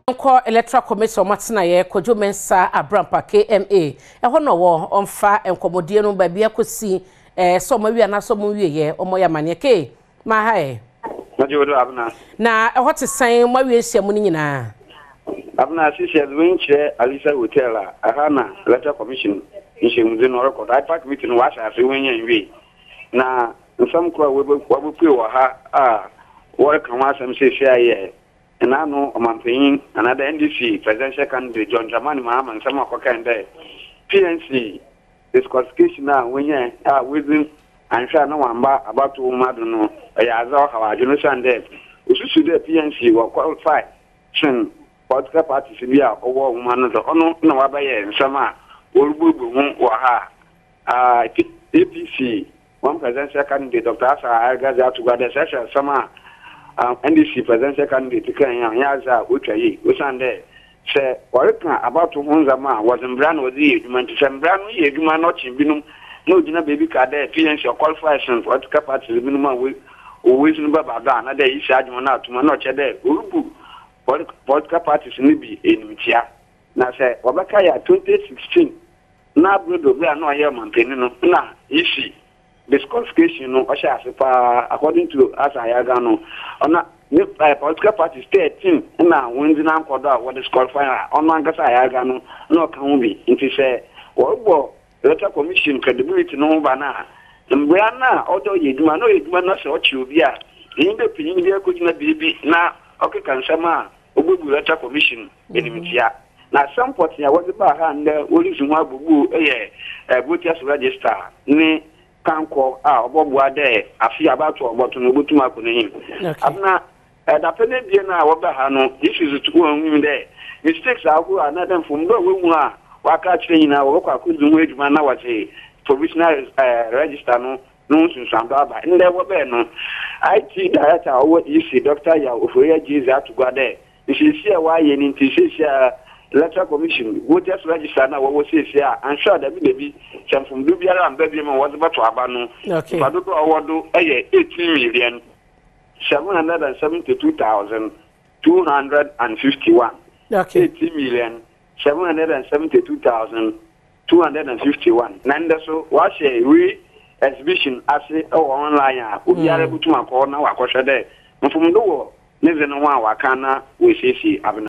Nko electoral commission matena ye Kojo Mensa Abrampa KMA eho no wo onfa enkomodie no ba bia kosi so ma wi ana so mo wi ye omoya mane ke ma ha e Majodo abna na eho te san ma wi ehia mu ni nyina abna sisi adwenche Alisa Hotel aha na electoral commission nhemudze no record IPAC meeting wa sha afi wenya nwi na nsam kwa wabupe wa ha wore kan wasam sisi aye na no omanpanyin another NDC presidential candidate John Dramani Mahama nsam akoka ndai PNC disqualification na wenya within ansha na wamba about madu no ya azaw hawaje no sande ususu de PNC wa qualify sin political parties bia owo manu do ono na wabaye nsama orububu hu wa ha APC one presidential candidate Dr. Asa Agazi atugade session sama NDC presidential candidate kan yaza utwayi usande se warika about hunzama wazembran wodi edwumanti sembran ye edwuma no chimbinum no gina baby card PNC qualification political parties minimum we always no baba da na dey isi adwuma na atuma no chede orubu political parties ni bi enimtia na se wabaka ya 2016 na brodo be na oye mampeni no na isi disqualification no osha asepa according to Asayaga no ona political parties 13 na wins na nkodo what disqualify ona ngasa Ayaga no kan bi nti se wo electoral commission credibility no ba na mbya na odo yeduma na se ochi obi a yimbe pinyin bi akogina bibi na okeka nsama obubu electoral commission enimtia na support ya wodi ba ha nda orizu ho abubu voters register ni kanko obobu ade afi abatu obotu no botuma kunin abna da pele bie na wo ba ha no issues to go nwim de mistakes agu another from do we mu a waka kire nyina wo kwa kuzu ho eduma na wache provisional register no sunsando aba nde wo be no IT director owo DC Dr. Ya Ofoya Jesus atugade isisi e wa ye ni ntisisi electoral commission voters register na wo sisi a ansure da bi chamfum du biara amba bi ma wo bato aba no fado do awodo 18 million 772,251 okay 18 million 772,251 nanda so wa share we exhibition ase online a obiara butuma ko na wa kwhwede mfum do wo ne ze no wa kana we sisi abna